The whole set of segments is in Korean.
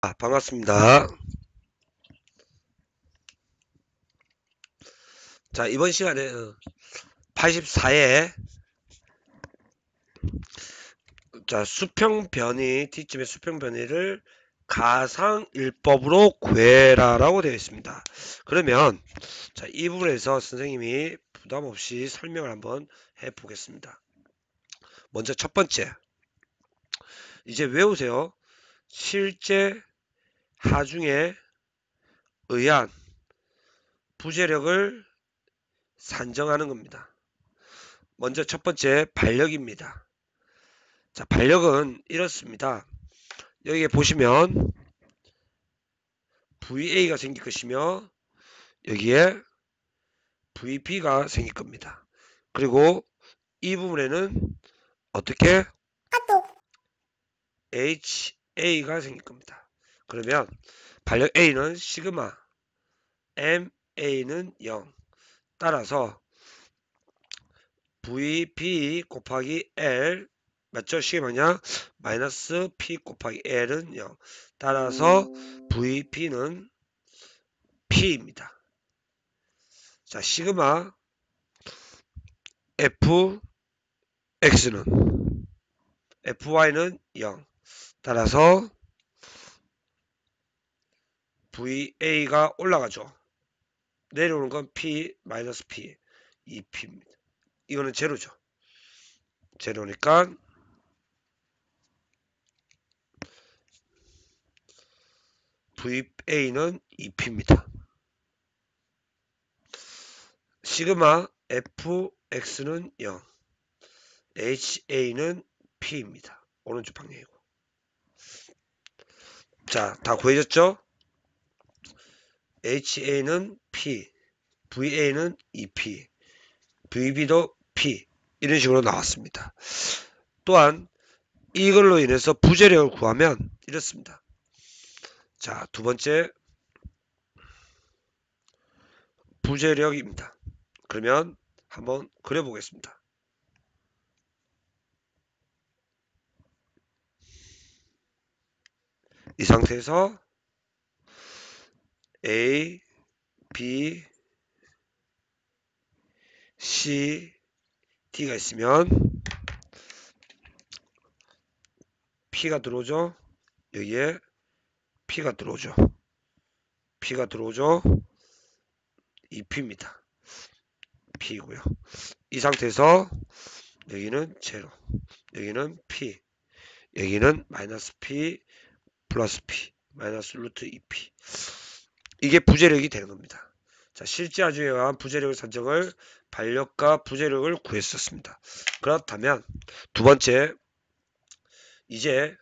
반갑습니다. 자, 이번 시간에 84회 자, 수평 변이, D점의 수평 변이를 가상일법으로 구해라라고 되어 있습니다. 그러면 자, 이 부분에서 선생님이 부담 없이 설명을 한번 해 보겠습니다. 먼저 첫 번째, 이제 외우세요. 실제 하중에 의한 부재력을 산정하는 겁니다. 먼저 첫 번째 반력입니다. 자, 반력은 이렇습니다. 여기에 보시면 VA가 생길 것이며 여기에 VB가 생길 겁니다. 그리고 이 부분에는 어떻게 HA가 생길 겁니다. 그러면 반력 A는 시그마, MA는 0. 따라서 VB 곱하기 L 맞죠? 시그마냐? 마이너스 P 곱하기 L은 0. 따라서 VB는 P입니다. 자, 시그마 FX는 FY는 0. 따라서 VA가 올라가죠. 내려오는 건 P, 마이너스 P, 2P입니다. 이거는 제로죠. 제로니까 VA는 2P입니다. 시그마 FX는 0, HA는 P입니다. 오른쪽 방향이고. 자, 다 구해졌죠? HA는 P, VA는 2P, VB도 P. 이런 식으로 나왔습니다. 또한 이걸로 인해서 부재력을 구하면 이렇습니다. 자, 두 번째 부재력입니다. 그러면 한번 그려보겠습니다. 이 상태에서 A, B, C, D가 있으면 P가 들어오죠. 여기에 P가 들어오죠. P가 들어오죠. 2P입니다. P이고요. 이 상태에서 여기는 제로, 여기는 P, 여기는 마이너스 P 플러스 P, 마이너스 루트 2P. 이게 부재력이 되는 겁니다. 자, 실제 하중에 의한 부재력을 산정을 반력과 부재력을 구했었습니다. 그렇다면 두 번째, 이제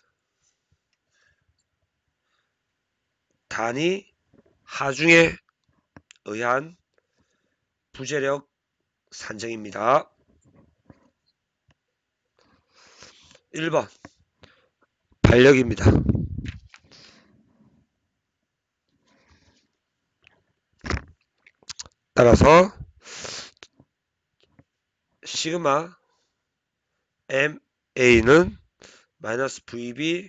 단위 하중에 의한 부재력 산정입니다. 1번 반력입니다. 따라서 시그마 MA는 마이너스 VB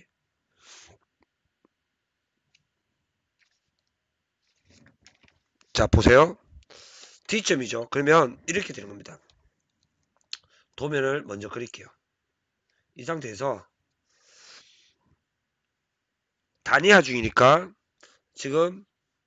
자, 보세요. D점이죠. 그러면 이렇게 되는 겁니다. 도면을 먼저 그릴게요. 이 상태에서 단위 하중이니까 지금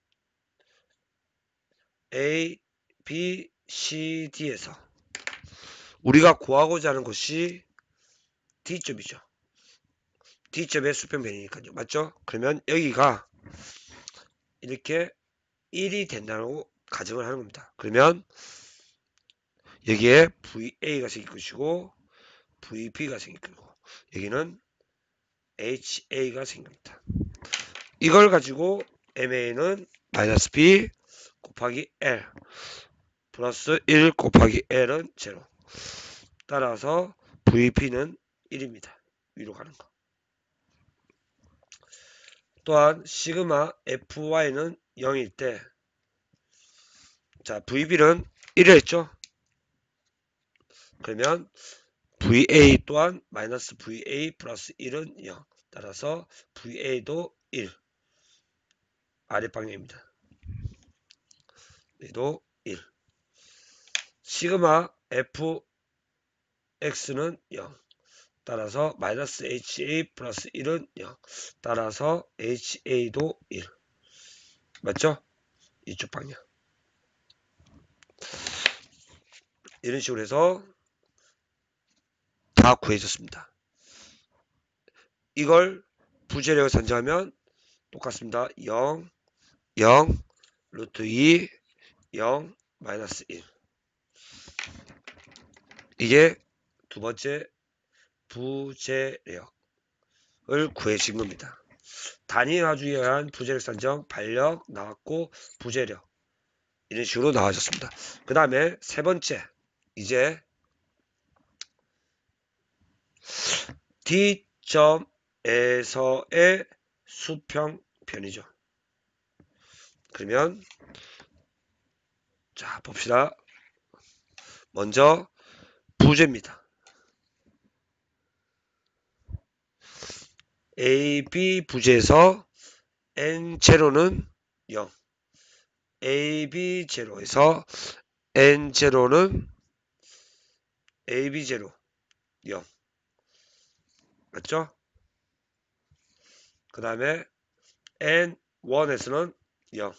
A, B, C, D에서 우리가 구하고자 하는 것이 D점이죠. D점의 수평변이니까요. 맞죠? 그러면 여기가 이렇게 1이 된다고 가정을 하는 겁니다. 그러면 여기에 VA가 생길 것이고 VB가 생길 거고 여기는 HA가 생깁니다. 이걸 가지고 MA는 마이너스 B 곱하기 L 플러스 1 곱하기 L은 제로. 따라서 VP는 1입니다. 위로 가는 거. 또한 시그마 FY는 0일 때 자, VB는 1을 했죠? 그러면 VA 또한 마이너스 VA 플러스 1은 0. 따라서 VA도 1. 아래 방향입니다. 여기도 1. 시그마 fx는 0. 따라서 마이너스 ha 플러스 1은 0. 따라서 ha도 1. 맞죠? 이쪽 방향. 이런 식으로 해서 다 구해졌습니다. 이걸 부재력을 산정하면 똑같습니다. 0, 0, 루트 2, 0, 마이너스 1. 이게 두 번째 부재력을 구해진 겁니다. 단위 화주에 의한 부재력 산정, 반력 나왔고 부재력 이런 식으로 나와졌습니다. 그 다음에 세 번째 이제 D점에서의 수평편이죠. 그러면 자 봅시다. 먼저 부재입니다. AB 부재에서 N0는 0, AB0에서 N0는 AB0 0. 맞죠? 그 다음에 N1에서는 0.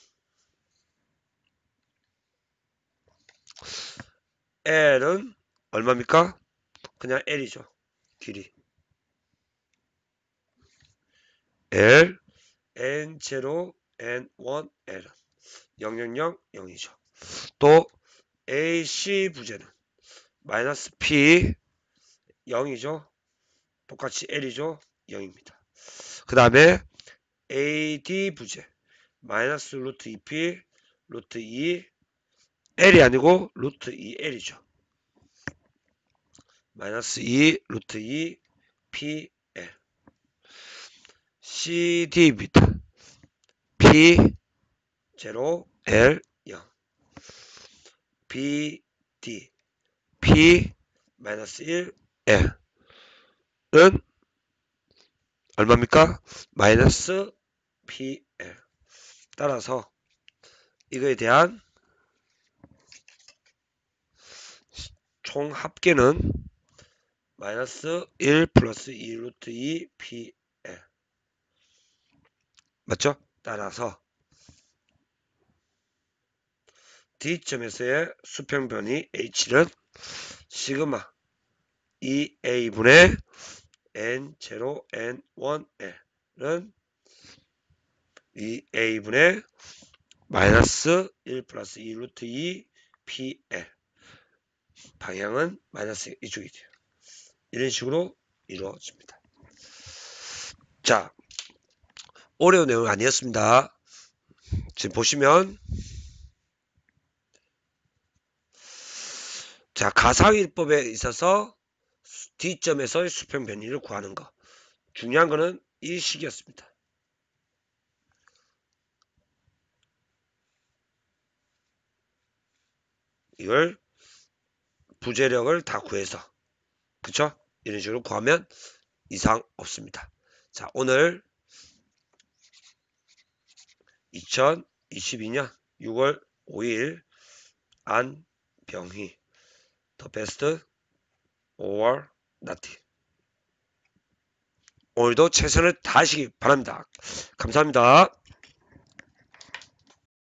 L은 얼마입니까? 그냥 L이죠. 길이. L, N0, N1, L. 0, 0, 0, 0이죠. 또 AC 부재는 마이너스 P 0이죠. 똑같이 L이죠. 0입니다. 그 다음에 AD 부재 마이너스 루트 2P 루트 2 L이 아니고 루트 2L이죠. 마이너스 2 루트 2 PL CD입니다. P 0 L 0 BD P 마이너스 1 L은 얼마입니까? 마이너스 PL. 따라서 이거에 대한 총 합계는 마이너스 1 플러스 2 루트 2 PL. 맞죠? 따라서 D점에서의 수평변이 H는 시그마 2A분의 N0 N1L은 2A분의 마이너스 1 플러스 2 루트 2 PL. 방향은 마이너스 이쪽이 돼요. 이런 식으로 이루어집니다. 자, 어려운 내용 아니었습니다. 지금 보시면 자 가상일법에 있어서 D점에서의 수평 변이를 구하는 거. 중요한 거는 이 식이었습니다. 이걸 부재력을 다 구해서 그쵸? 이런 식으로 구하면 이상 없습니다. 자 오늘 2022년 6월 5일 안병희 더 베스트 or nothing. 오늘도 최선을 다하시기 바랍니다. 감사합니다.